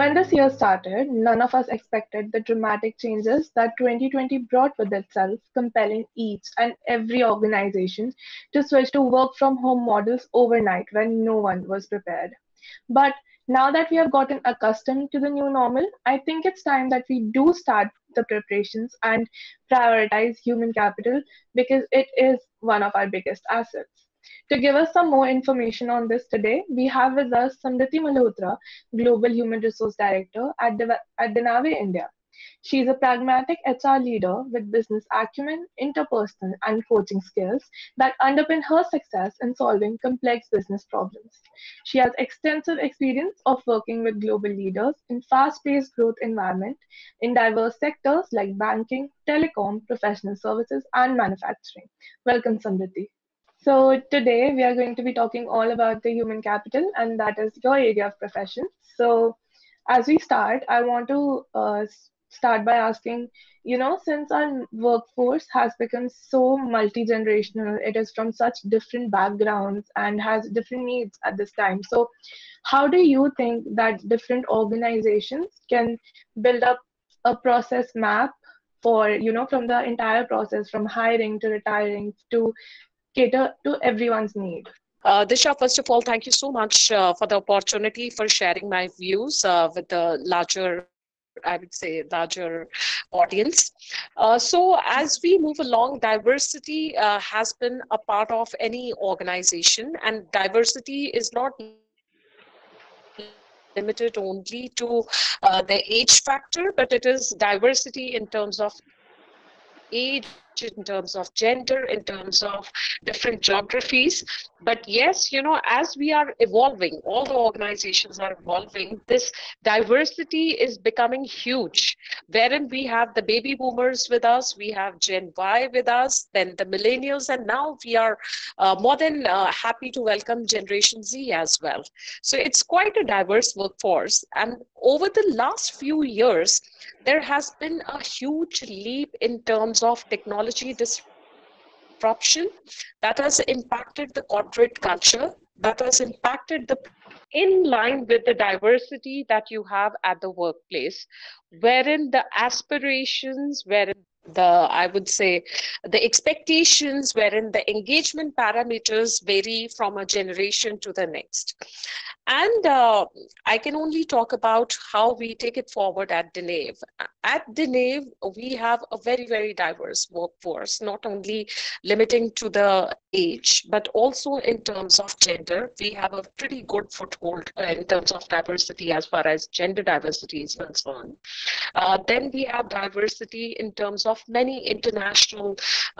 When this year started, none of us expected the dramatic changes that 2020 brought with itself, compelling each and every organization to switch to work from home models overnight when no one was prepared. But now that we have gotten accustomed to the new normal, I think it's time that we do start the preparations and prioritize human capital because it is one of our biggest assets. To give us some more information on this today, we have with us Samriti Malhotra, Global Human Resource Director at Denave India. She is a pragmatic HR leader with business acumen, interpersonal, and coaching skills that underpin her success in solving complex business problems. She has extensive experience of working with global leaders in fast-paced growth environment in diverse sectors like banking, telecom, professional services, and manufacturing. Welcome, Samriti. So today we are going to be talking all about the human capital, and that is your area of profession. So as we start, I want to start by asking, since our workforce has become so multi-generational, it is from such different backgrounds and has different needs at this time. So how do you think that different organizations can build up a process map for, from the entire process, from hiring to retiring to cater to everyone's need? Disha, first of all, thank you so much for the opportunity for sharing my views with the larger, I would say, larger audience. So as we move along, diversity has been a part of any organization, and diversity is not limited only to the age factor, but it is diversity in terms of age, in terms of gender, in terms of different geographies. But yes, as we are evolving, all the organizations are evolving, this diversity is becoming huge, wherein we have the baby boomers with us, we have Gen Y with us, then the millennials, and now we are more than happy to welcome Generation Z as well. So it's quite a diverse workforce. And over the last few years, there has been a huge leap in terms of technology disruption that has impacted the corporate culture, that has impacted the people in line with the diversity that you have at the workplace, wherein the aspirations, wherein I would say the expectations, wherein the engagement parameters vary from a generation to the next. And I can only talk about how we take it forward at Denave. At Denave, we have a very, very diverse workforce, not only limiting to the age, but also in terms of gender. We have a pretty good foothold in terms of diversity as far as gender diversity is concerned. Then we have diversity in terms of many international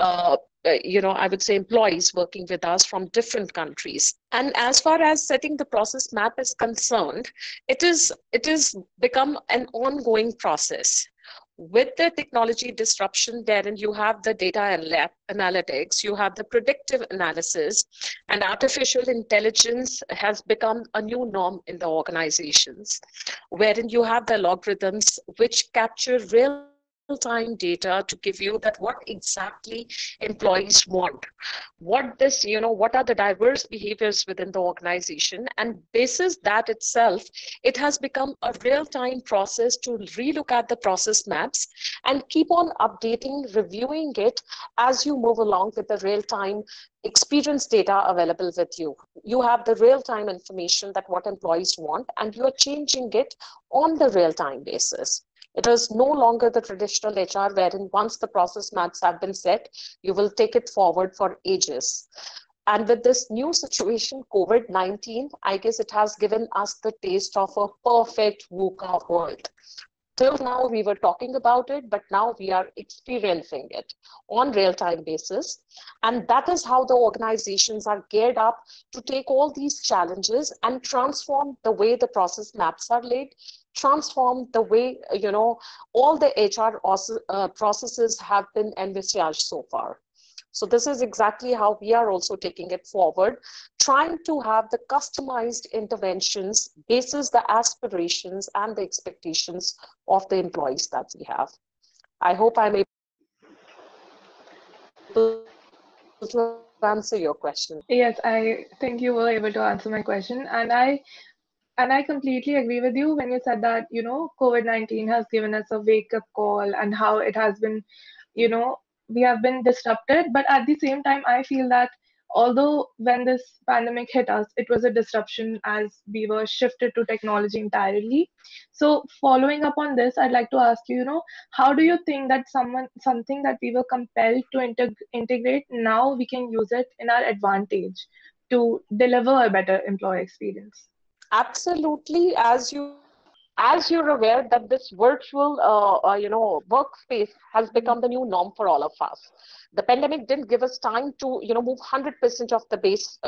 I would say employees working with us from different countries. And as far as setting the process map is concerned, it is become an ongoing process. With the technology disruption, wherein you have the data analytics, you have the predictive analysis, and artificial intelligence has become a new norm in the organizations, wherein you have the algorithms which capture real-time data to give you that what exactly employees want, what are the diverse behaviors within the organization, and basis that itself, it has become a real-time process to relook at the process maps and keep on updating, reviewing it as you move along with the real-time experience data available with you. You have the real-time information that what employees want, and you are changing it on the real-time basis. It is no longer the traditional HR wherein once the process maps have been set, you will take it forward for ages. And with this new situation, COVID-19, I guess it has given us the taste of a perfect VUCA world. Till now, we were talking about it, but now we are experiencing it on real-time basis. And that is how the organizations are geared up to take all these challenges and transform the way the process maps are laid, transform the way, all the HR processes have been envisaged so far. So this is exactly how we are also taking it forward, trying to have the customized interventions basis the aspirations and the expectations of the employees that we have. I hope I'm able to answer your question. Yes, I think you were able to answer my question. And I And I completely agree with you when you said that, COVID-19 has given us a wake-up call and how it has been, you know, we have been disrupted. But at the same time, I feel that although when this pandemic hit us, it was a disruption as we were shifted to technology entirely. So following up on this, I'd like to ask you, how do you think that something that we were compelled to integrate, now we can use it in our advantage to deliver a better employee experience? Absolutely, as you're aware that this virtual workspace has become the new norm for all of us. The pandemic didn't give us time to move 100% of the base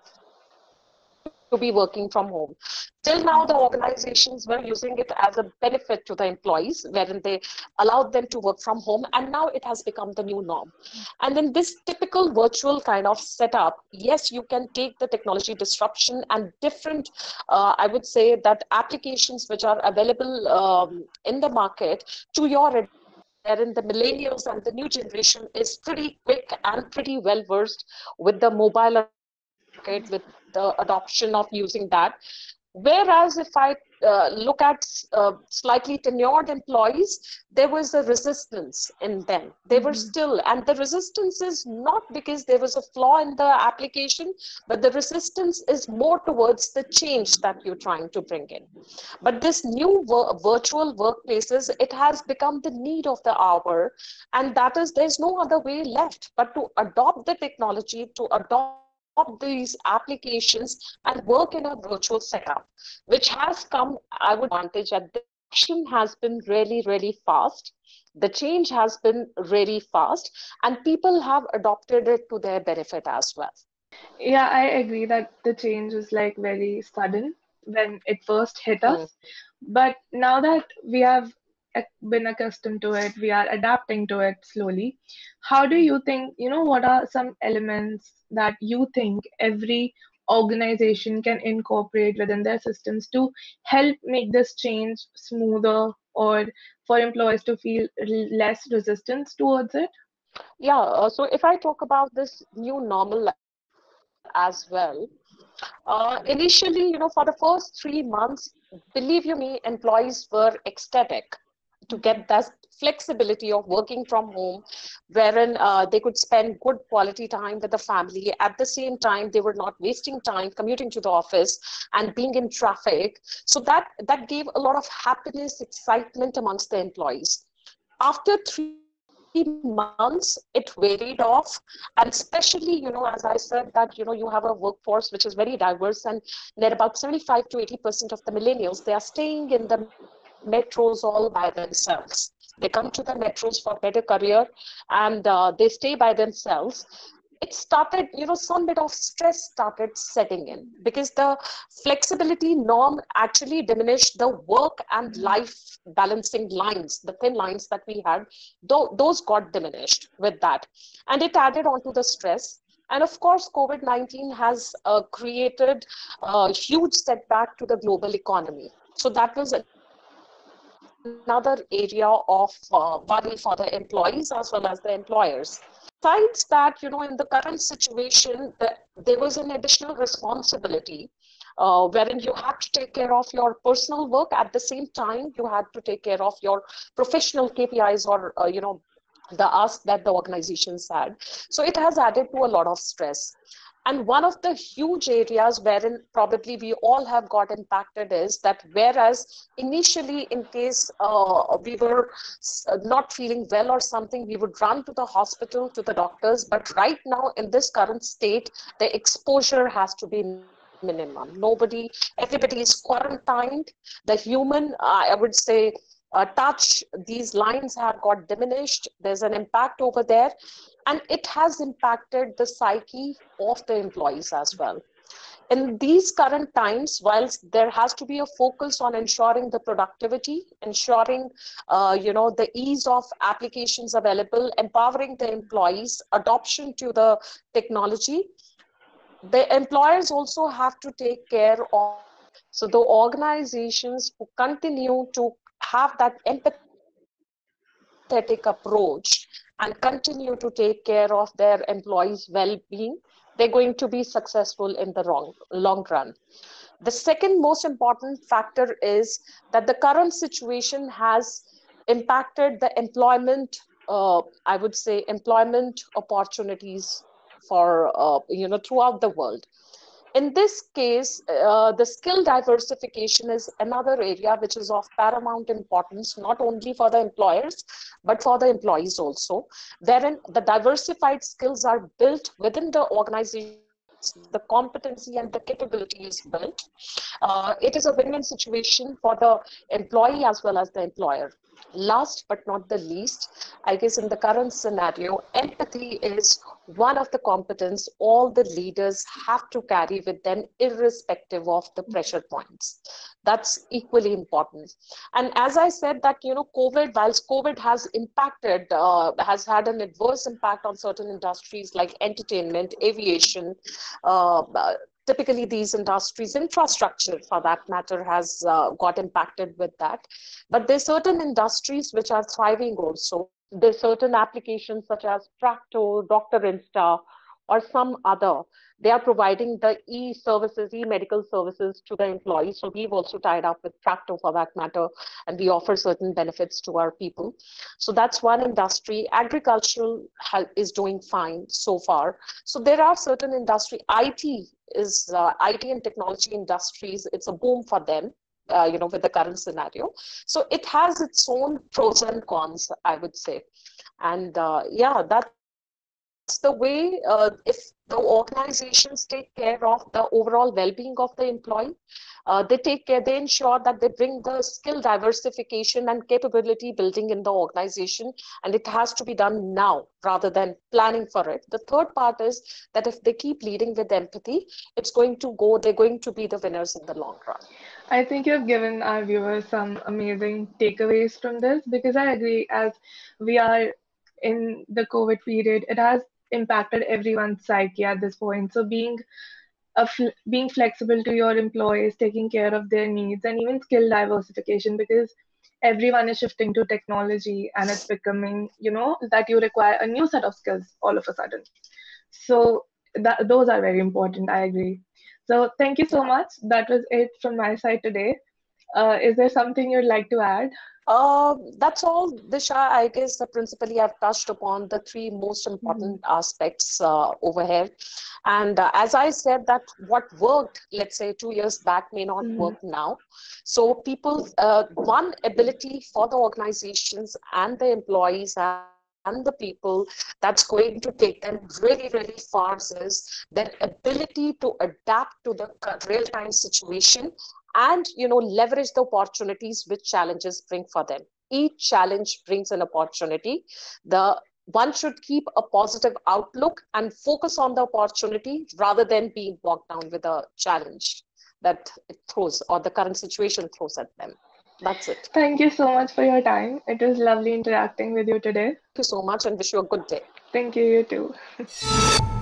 to be working from home. Till now, the organizations were using it as a benefit to the employees, wherein they allowed them to work from home, and now it has become the new norm. And in this typical virtual kind of setup, yes, you can take the technology disruption and different, I would say that applications which are available in the market to your wherein the millennials and the new generation is pretty quick and pretty well versed with the mobile market, with the adoption of using that. Whereas if I look at slightly tenured employees, there was a resistance in them. They were Mhm. still, and the resistance is not because there was a flaw in the application, but the resistance is more towards the change that you're trying to bring in. But this new virtual workplaces, it has become the need of the hour, and that is, there's no other way left but to adopt the technology, to adopt these applications and work in a virtual setup, which has come, I would advantage at the adoption has been really, really fast. The change has been really fast, and people have adopted it to their benefit as well. Yeah, I agree that the change is like very sudden when it first hit Hmm. us. But now that we have been accustomed to it, we are adapting to it slowly. How do you think, what are some elements that you think every organization can incorporate within their systems to help make this change smoother or for employees to feel less resistance towards it? Yeah, so if I talk about this new normal as well, initially, for the first 3 months, believe you me, employees were ecstatic to get that flexibility of working from home, wherein they could spend good quality time with the family. At the same time, they were not wasting time commuting to the office and being in traffic. So that gave a lot of happiness, excitement amongst the employees. After 3 months, it varied off, and especially, as I said, that you have a workforce which is very diverse, and there about 75 to 80% of the millennials, they are staying in the metros all by themselves. They come to the metros for better career, and they stay by themselves. It started, some bit of stress started setting in, because the flexibility norm actually diminished the work and life balancing lines, the thin lines that we had, those got diminished with that. And it added on to the stress. And of course, COVID-19 has created a huge setback to the global economy. So that was another area of worry for the employees as well as the employers. Besides that, in the current situation, there was an additional responsibility, wherein you had to take care of your personal work. At the same time, you had to take care of your professional KPIs, or the ask that the organizations had. So it has added to a lot of stress. And one of the huge areas wherein probably we all have got impacted is that, whereas initially, in case we were not feeling well or something, we would run to the hospital, to the doctors. But right now, in this current state, the exposure has to be minimum. Everybody is quarantined. The human, I would say, touch, these lines have got diminished. There's an impact over there, and it has impacted the psyche of the employees as well. In these current times, whilst there has to be a focus on ensuring the productivity, ensuring the ease of applications available, empowering the employees, adoption to the technology, the employers also have to take care of the psyche. So the organizations who continue to have that empathetic approach and continue to take care of their employees' well-being, they're going to be successful in the long run. The second most important factor is that the current situation has impacted the employment, I would say, employment opportunities for, throughout the world. In this case, the skill diversification is another area which is of paramount importance, not only for the employers, but for the employees also, wherein the diversified skills are built within the organization, the competency and the capability is built. It is a win-win situation for the employee as well as the employer. Last but not the least, I guess in the current scenario, empathy is one of the competence all the leaders have to carry with them, irrespective of the pressure points. That's equally important. And as I said that, whilst COVID has impacted, has had an adverse impact on certain industries like entertainment, aviation, uh, typically these industries, infrastructure for that matter, has got impacted with that. But there's certain industries which are thriving also. There's certain applications such as Practo, Dr. Insta, or some other. They are providing the e-services, e-medical services to the employees. So we've also tied up with Practo for that matter, and we offer certain benefits to our people. So that's one industry. Agricultural is doing fine so far. So there are certain industry. IT is IT and technology industries. It's a boom for them. With the current scenario. So it has its own pros and cons, I would say. And that's the way, if the organizations take care of the overall well-being of the employee, they ensure that they bring the skill diversification and capability building in the organization, and it has to be done now rather than planning for it. The third part is that if they keep leading with empathy, they're going to be the winners in the long run. I think you've given our viewers some amazing takeaways from this because I agree, as we are in the COVID period, it has impacted everyone's psyche at this point. So being flexible to your employees, taking care of their needs, and even skill diversification, because everyone is shifting to technology and it's becoming, that you require a new set of skills all of a sudden. So those are very important. I agree. So thank you so much. That was it from my side today. Is there something you'd like to add? That's all, Disha. I guess principally I've touched upon the three most Mhm. important aspects over here. And as I said, that what worked, let's say 2 years back, may not Mhm. work now. So people, one ability for the organizations and the employees and the people that's going to take them really, really far is their ability to adapt to the real-time situation and leverage the opportunities which challenges bring for them. Each challenge brings an opportunity. The one should keep a positive outlook and focus on the opportunity rather than being bogged down with a challenge that it throws or the current situation throws at them. That's it. Thank you so much for your time. It was lovely interacting with you today. Thank you so much and wish you a good day. Thank you, you too.